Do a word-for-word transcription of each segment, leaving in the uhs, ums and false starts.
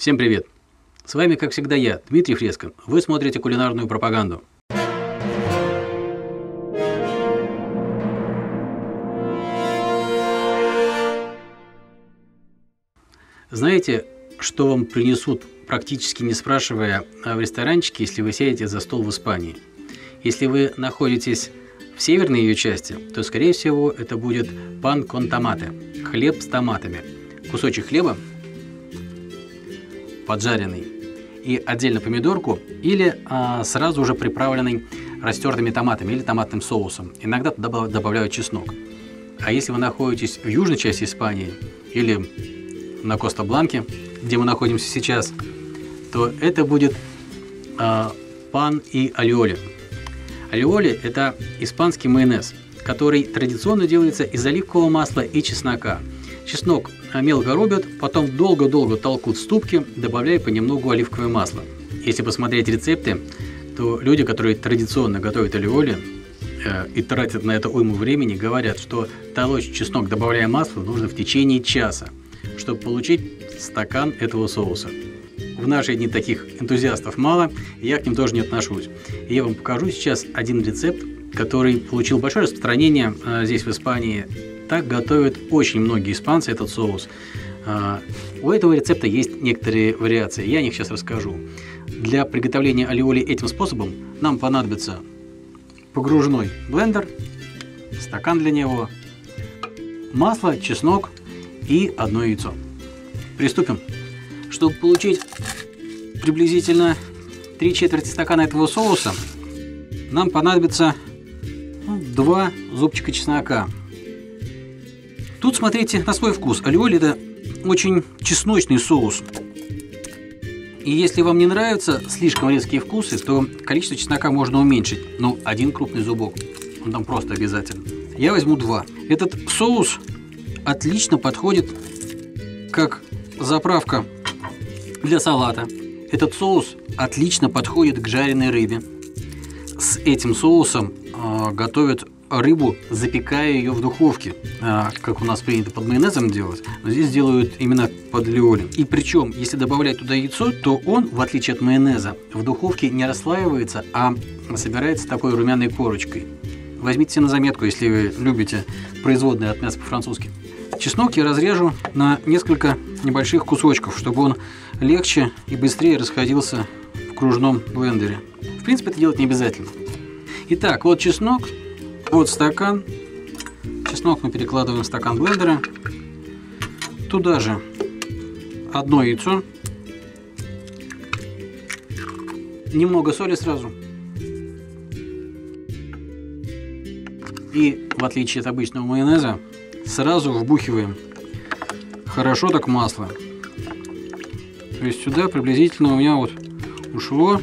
Всем привет! С вами, как всегда, я, Дмитрий Фреско. Вы смотрите кулинарную пропаганду. Знаете, что вам принесут, практически не спрашивая, в ресторанчике, если вы сядете за стол в Испании? Если вы находитесь в северной ее части, то, скорее всего, это будет пан кон томате – хлеб с томатами. Кусочек хлеба, поджаренный, и отдельно помидорку, или а, сразу уже приправленный растертыми томатами или томатным соусом. Иногда туда добавляют чеснок. А если вы находитесь в южной части Испании или на Коста-Бланке, где мы находимся сейчас, то это будет а, пан и алиоли. Алиоли – это испанский майонез, который традиционно делается из оливкового масла и чеснока. Чеснок мелко рубят, потом долго-долго толкут в ступке, добавляя понемногу оливковое масло. Если посмотреть рецепты, то люди, которые традиционно готовят алиоли э, и тратят на это уйму времени, говорят, что толочь чеснок, добавляя масло, нужно в течение часа, чтобы получить стакан этого соуса. В наши дни таких энтузиастов мало, и я к ним тоже не отношусь. И я вам покажу сейчас один рецепт, который получил большое распространение э, здесь, в Испании. Так готовят очень многие испанцы этот соус. Э, у этого рецепта есть некоторые вариации, я о них сейчас расскажу. Для приготовления алиоли этим способом нам понадобится погружной блендер, стакан для него, масло, чеснок и одно яйцо. Приступим. Чтобы получить приблизительно три четверти стакана этого соуса, нам понадобится два зубчика чеснока. Тут смотрите на свой вкус. Алиоли – это очень чесночный соус. И если вам не нравятся слишком резкие вкусы, то количество чеснока можно уменьшить. Ну, один крупный зубок, он там просто обязательно. Я возьму два. Этот соус отлично подходит как заправка для салата. Этот соус отлично подходит к жареной рыбе. С этим соусом э, готовят рыбу, запекая ее в духовке, э, как у нас принято под майонезом делать, но здесь делают именно под алиоли. И причем, если добавлять туда яйцо, то он, в отличие от майонеза, в духовке не расслаивается, а собирается такой румяной корочкой. Возьмите себе на заметку, если вы любите производные от мяса по-французски. Чеснок я разрежу на несколько небольших кусочков, чтобы он легче и быстрее расходился в кружном блендере. В принципе, это делать не обязательно. Итак, вот чеснок, вот стакан. Чеснок мы перекладываем в стакан блендера. Туда же одно яйцо. Немного соли сразу. И, в отличие от обычного майонеза, сразу вбухиваем хорошо так масло. То есть сюда приблизительно у меня вот ушло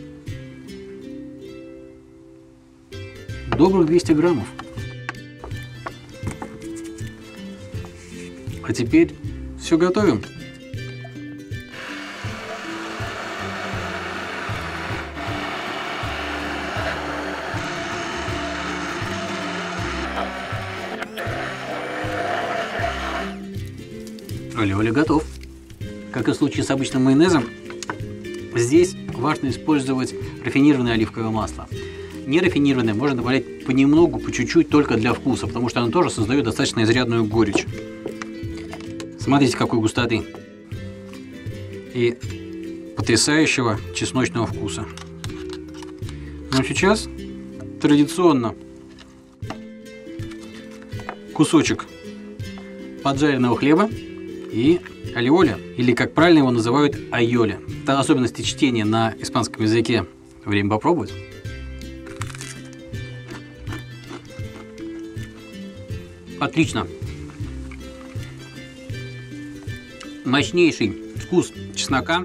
добрых двести граммов. А теперь все готовим. Алиоли готов. Как и в случае с обычным майонезом, здесь важно использовать рафинированное оливковое масло. Нерафинированное можно добавлять понемногу, по чуть-чуть, только для вкуса, потому что оно тоже создает достаточно изрядную горечь. Смотрите, какой густоты и потрясающего чесночного вкуса. Ну, сейчас традиционно кусочек поджаренного хлеба и алиоли, или, как правильно его называют, айоли. Это особенности чтения на испанском языке. Время попробовать. Отлично. Мощнейший вкус чеснока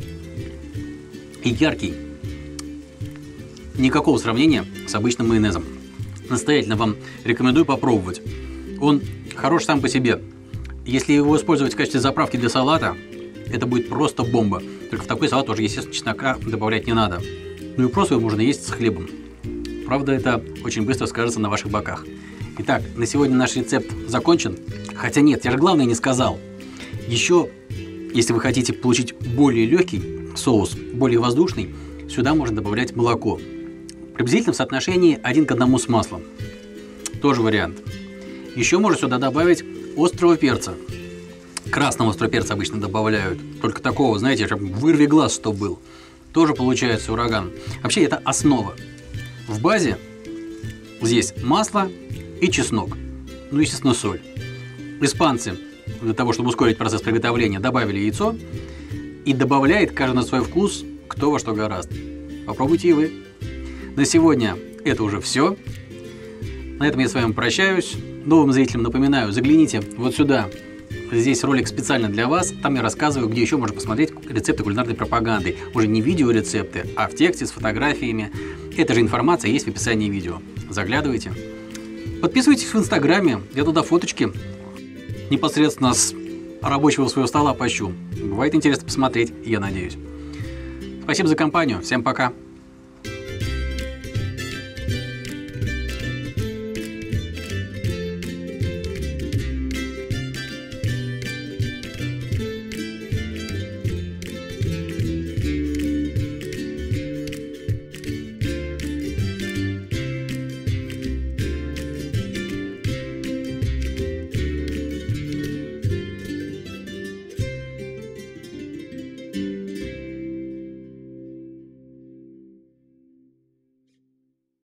и яркий. Никакого сравнения с обычным майонезом. Настоятельно вам рекомендую попробовать. Он хорош сам по себе. Если его использовать в качестве заправки для салата, это будет просто бомба. Только в такой салат тоже, естественно, чеснока добавлять не надо. Ну и просто его можно есть с хлебом. Правда, это очень быстро скажется на ваших боках. Итак, на сегодня наш рецепт закончен. Хотя нет, я же главное не сказал. Еще Если вы хотите получить более легкий соус, более воздушный, сюда можно добавлять молоко. Приблизительно в соотношении один к одному с маслом. Тоже вариант. Еще можно сюда добавить острого перца. Красного острого перца обычно добавляют. Только такого, знаете, чтобы вырви глаз, что был. Тоже получается ураган. Вообще это основа. В базе здесь масло и чеснок. Ну, естественно, соль. Испанцы для того, чтобы ускорить процесс приготовления, добавили яйцо. И добавляет каждый на свой вкус, кто во что гораст. Попробуйте и вы. На сегодня это уже все. На этом я с вами прощаюсь. Новым зрителям напоминаю, загляните вот сюда. Здесь ролик специально для вас. Там я рассказываю, где еще можно посмотреть рецепты кулинарной пропаганды. Уже не видеорецепты, а в тексте с фотографиями. Эта же информация есть в описании видео. Заглядывайте. Подписывайтесь в Инстаграме. Я туда фоточки непосредственно с рабочего своего стола пощу. Бывает интересно посмотреть, я надеюсь. Спасибо за компанию. Всем пока.